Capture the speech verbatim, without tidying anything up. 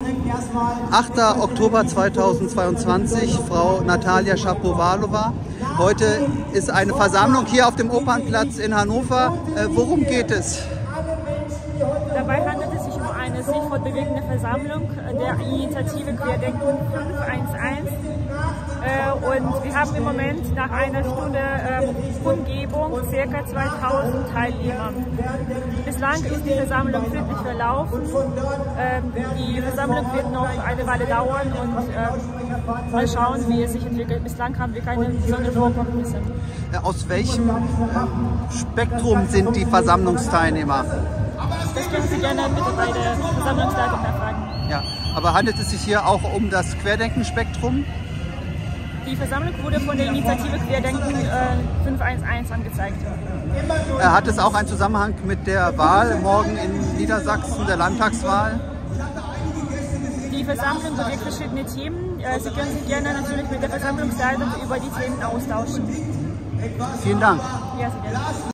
achter Oktober zweitausendzweiundzwanzig, Frau Natalia Shapovalova. Heute ist eine Versammlung hier auf dem Opernplatz in Hannover. Äh, worum geht es? Dabei handelt es sich um eine sich fortbewegende Versammlung der Initiative Querdenken fünf eins eins. Äh, und wir haben im Moment nach einer Stunde äh, Kundgebung ca. zweitausend Teilnehmer. Bislang ist die Versammlung friedlich verlaufen. Äh, die Versammlung wird noch eine Weile dauern und äh, mal schauen, wie es sich entwickelt. Bislang haben wir keine besonderen Vorkommnisse. Aus welchem Spektrum sind die Versammlungsteilnehmer? Das können Sie gerne bitte bei der Versammlungsleitung nachfragen. Ja, aber handelt es sich hier auch um das Querdenken-Spektrum? Die Versammlung wurde von der Initiative Querdenken äh, fünf eins eins angezeigt. Hat es auch einen Zusammenhang mit der Wahl morgen in Niedersachsen, der Landtagswahl? Die Versammlung bewegt verschiedene Themen. Äh, Sie können sich gerne natürlich mit der Versammlungsleitung über die Themen austauschen. Vielen Dank. Ja, sehr gerne.